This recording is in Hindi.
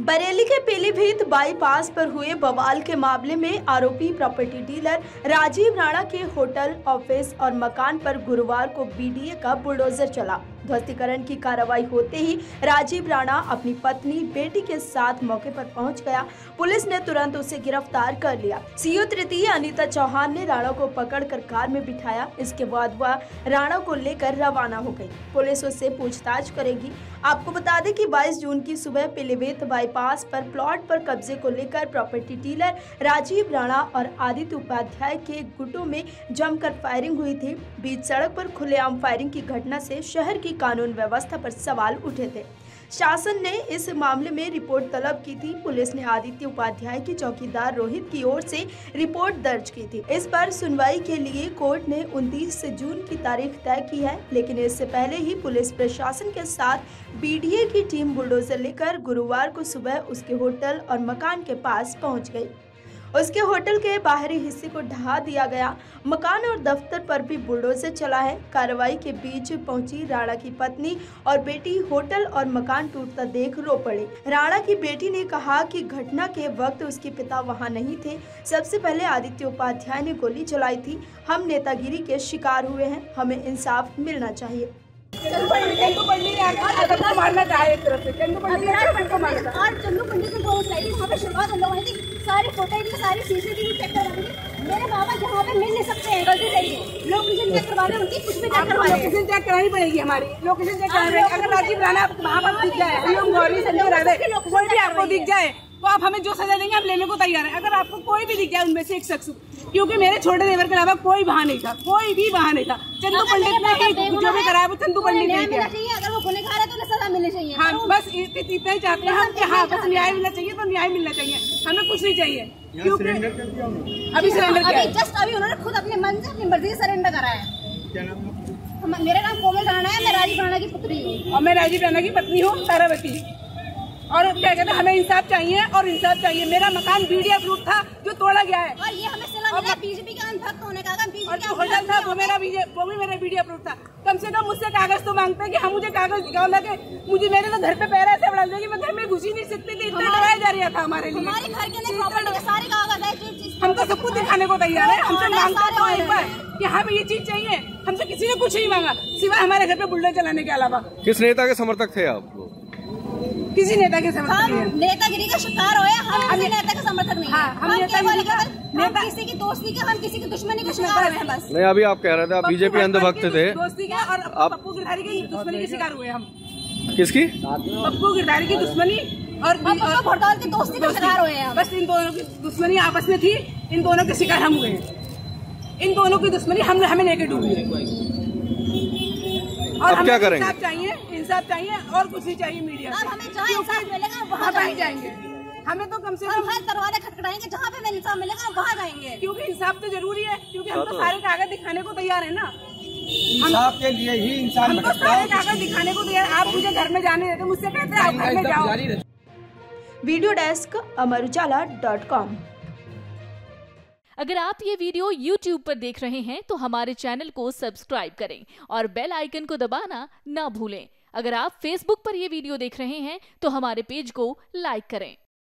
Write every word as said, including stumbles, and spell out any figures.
बरेली के पीलीभीत बाईपास पर हुए बवाल के मामले में आरोपी प्रॉपर्टी डीलर राजीव राणा के होटल, ऑफिस और मकान पर गुरुवार को बीडीए का बुलडोजर चला। ध्वस्तीकरण की कार्रवाई होते ही राजीव राणा अपनी पत्नी, बेटी के साथ मौके पर पहुंच गया। पुलिस ने तुरंत उसे गिरफ्तार कर लिया। सीओ तृतीय अनीता चौहान ने राणा को पकड़कर कार में बिठाया। इसके बाद वह राणा को लेकर रवाना हो गई। पुलिस उससे पूछताछ करेगी। आपको बता दें कि बाईस जून की सुबह पीलीभीत बाईपास पर प्लॉट पर कब्जे को लेकर प्रॉपर्टी डीलर राजीव राणा और आदित्य उपाध्याय के गुटों में जमकर फायरिंग हुई थी। बीच सड़क पर खुलेआम फायरिंग की घटना से शहर की कानून व्यवस्था पर सवाल उठे थे। शासन ने इस मामले में रिपोर्ट तलब की थी। पुलिस ने आदित्य उपाध्याय की चौकीदार रोहित की ओर से रिपोर्ट दर्ज की थी। इस पर सुनवाई के लिए कोर्ट ने उनतीस जून की तारीख तय की है, लेकिन इससे पहले ही पुलिस प्रशासन के साथ बीडीए की टीम बुलडोजर लेकर गुरुवार को सुबह उसके होटल और मकान के पास पहुंच गई। उसके होटल के बाहरी हिस्से को ढहा दिया गया। मकान और दफ्तर पर भी बुलडोजर चला है। कार्रवाई के बीच पहुंची राणा की पत्नी और बेटी होटल और मकान टूटता देख रो पड़ी। राणा की बेटी ने कहा कि घटना के वक्त उसके पिता वहां नहीं थे। सबसे पहले आदित्य उपाध्याय ने गोली चलाई थी। हम नेतागिरी के शिकार हुए हैं, हमें इंसाफ मिलना चाहिए। चंदू पंडित को मारना चाहे एक तरफ से चंदू पंडित को मारना और चंदू पंडित को बहुत लाइट वहाँ पे शुरुआत हम लोगों ने थी। सारे फोटो सारी सीसीटीवी चेक करवानी थी। मेरे बाबा यहाँ पे मिल नहीं सकते हैं, गलती से लोकेशन चेक करवाने उनकी कुछ भी चेक करवाने लोकेशन चेक करानी पड़ेगी। हमारी लोकेशन चेक करानी पड़ेगी। अगर राजीव राणा वहाँ पर दिख जाए, हम गौरी संजय राधे कोई भी आपको दिख जाए तो आप हमें जो सजा देंगे हम लेने को तैयार हैं। अगर आपको कोई भी दिख जाए उनमें से एक शख्स, क्योंकि मेरे छोटे देवर के अलावा कोई वहाँ नहीं था, कोई भी वहाँ नहीं था। चंदू पंडित ने जो भी कराया वो चंदू पंडित ने किया। अगर वो गुनहगार है तो उन्हें सजा मिलनी चाहिए। हाँ, बस इतना ही चाहते हैं हम कि हाँ बस न्याय मिलना चाहिए, तो न्याय मिलना चाहिए, हमें कुछ नहीं चाहिए। क्योंकि अभी सरेंडर किया, जस्ट अभी उन्होंने खुद अपने मन से अपनी मर्जी से सरेंडर कराया है। मेरा नाम कोमल राणा है, मैं राजीव राणा की पुत्री हूँ और मैं राजीव राणा की पत्नी हूँ, तारावती। और क्या कहते हैं, हमें इंसाफ चाहिए और इंसाफ चाहिए। मेरा मकान बीडीए अप्रूव था जो तोड़ा गया है और ये हमें सिला मिला बीजेपी का अनभक्त होने का। और जो होटल था वो मेरा वो भी मेरा बीडीए अप्रूव था। कम से कम मुझसे कागज तो मांगते हैं कि हम मुझे कागज दिखाओ लगे। मुझे मेरे तो घर पे पैर ऐसे बढ़ा दिया कि मैं घर में घुस ही नहीं सकती थी, इतना डराया जा रहा था हमारे लिए। हमारे घर के अंदर प्रॉपर्टी के सारे कागज है, हम तो सब कुछ दिखाने को तैयार है। हमसे मांगते तो एक बार कि हाँ भाई ये चीज चाहिए, हमसे किसी ने कुछ नहीं मांगा सिवाय हमारे घर पे बुलडोजर चलाने के अलावा। किस नेता के समर्थक थे आप? किसी नेता के समर्थक नहीं है। नेतागिरी का शिकार हुए, हम किसी नेता का समर्थक नहीं है। हाँ, हम, हम नेतागिरी का नेता किसी की दोस्ती के, हम किसी की दुश्मनी का शिकार हैं बस। नहीं, अभी आप कह रहे थे आप बीजेपी अंधभक्त थे। दोस्ती के और पप्पू गिरधारी की दुश्मनी के शिकार हुए हम। किसकी? पप्पू गिरधारी की दुश्मनी और भड़ताल की दोस्ती का शिकार हुए हैं। बस इन दोनों की दुश्मनी आपस में थी, इन दोनों के शिकार हम हुए हैं। इन दोनों की दुश्मनी हमने हमें लेके डूबी है। और अब क्या करेंगे? इंसाफ चाहिए, इंसाफ चाहिए और कुछ नहीं चाहिए मीडिया से। हमें जहाँ इंसाफ मिलेगा वहाँ जाएंगे। हमें तो कम से कम हर दरवाजे खटखटाएंगे, जहाँ पे हमें इंसाफ मिलेगा वहाँ जाएंगे। क्योंकि इंसाफ तो जरूरी है, क्योंकि हम तो सारे कागज दिखाने को तैयार है ना। इंसाफ के लिए ही इंसान हम तो सारे कागज दिखाने को तैयार। आप मुझे घर में जाने देते, मुझसे कहते हैं आप घर में जाओ। Video desk Amar Ujala dot com. अगर आप ये वीडियो यूट्यूब पर देख रहे हैं तो हमारे चैनल को सब्सक्राइब करें और बेल आइकन को दबाना ना भूलें। अगर आप फेसबुक पर ये वीडियो देख रहे हैं तो हमारे पेज को लाइक करें।